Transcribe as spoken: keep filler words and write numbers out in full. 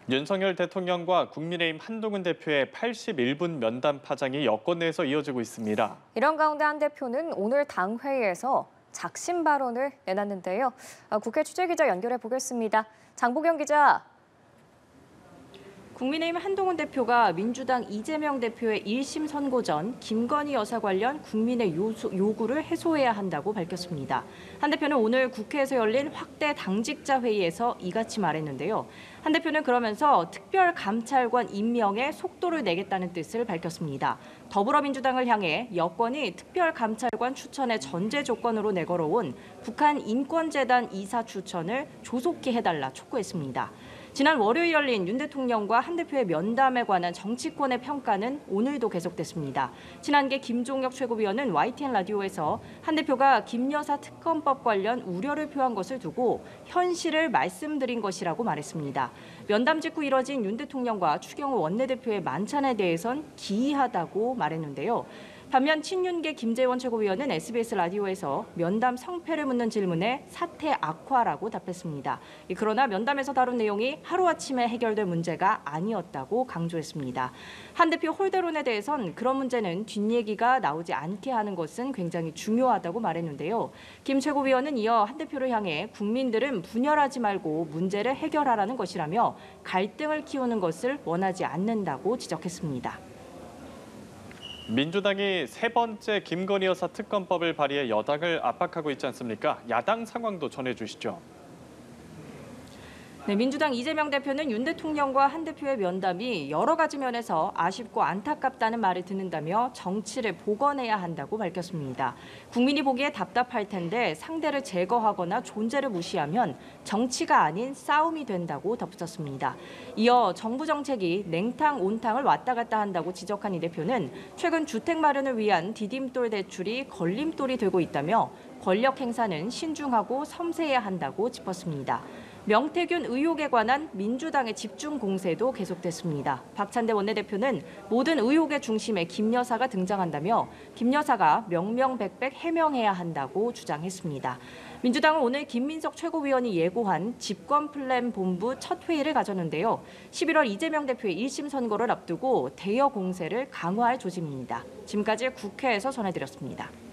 윤석열 대통령과 국민의힘 한동훈 대표의 팔십일 분 면담 파장이 여권 내에서 이어지고 있습니다. 이런 가운데 한 대표는 오늘 당회의에서 작심 발언을 내놨는데요. 국회 취재기자 연결해 보겠습니다. 장보경 기자. 국민의힘 한동훈 대표가 민주당 이재명 대표의 일 심 선고 전 김건희 여사 관련 국민의 요소, 요구를 해소해야 한다고 밝혔습니다. 한 대표는 오늘 국회에서 열린 확대 당직자 회의에서 이같이 말했는데요. 한 대표는 그러면서 특별감찰관 임명에 속도를 내겠다는 뜻을 밝혔습니다. 더불어민주당을 향해 여권이 특별감찰관 추천의 전제 조건으로 내걸어온 북한 인권재단 이사 추천을 조속히 해달라 촉구했습니다. 지난 월요일 열린 윤 대통령과 한 대표의 면담에 관한 정치권의 평가는 오늘도 계속됐습니다. 친한계 김종혁 최고위원은 와이티엔 라디오에서 한 대표가 김 여사 특검법 관련 우려를 표한 것을 두고 현실을 말씀드린 것이라고 말했습니다. 면담 직후 이뤄진 윤 대통령과 추경호 원내대표의 만찬에 대해선 기이하다고 말했는데요. 반면 친윤계 김재원 최고위원은 에스비에스 라디오에서 면담 성패를 묻는 질문에 사태 악화라고 답했습니다. 그러나 면담에서 다룬 내용이 하루아침에 해결될 문제가 아니었다고 강조했습니다. 한 대표 홀대론에 대해선 그런 문제는 뒷얘기가 나오지 않게 하는 것은 굉장히 중요하다고 말했는데요. 김 최고위원은 이어 한 대표를 향해 국민들은 분열하지 말고 문제를 해결하라는 것이라며 갈등을 키우는 것을 원하지 않는다고 지적했습니다. 민주당이 세 번째 김건희 여사 특검법을 발의해 여당을 압박하고 있지 않습니까? 야당 상황도 전해주시죠. 네, 민주당 이재명 대표는 윤 대통령과 한 대표의 면담이 여러 가지 면에서 아쉽고 안타깝다는 말을 듣는다며 정치를 복원해야 한다고 밝혔습니다. 국민이 보기에 답답할 텐데 상대를 제거하거나 존재를 무시하면 정치가 아닌 싸움이 된다고 덧붙였습니다. 이어 정부 정책이 냉탕, 온탕을 왔다 갔다 한다고 지적한 이 대표는 최근 주택 마련을 위한 디딤돌 대출이 걸림돌이 되고 있다며 권력 행사는 신중하고 섬세해야 한다고 짚었습니다. 명태균 의혹에 관한 민주당의 집중 공세도 계속됐습니다. 박찬대 원내대표는 모든 의혹의 중심에 김 여사가 등장한다며 김 여사가 명명백백 해명해야 한다고 주장했습니다. 민주당은 오늘 김민석 최고위원이 예고한 집권 플랜 본부 첫 회의를 가졌는데요. 십일월 이재명 대표의 일 심 선고를 앞두고 대여 공세를 강화할 조짐입니다. 지금까지 국회에서 전해드렸습니다.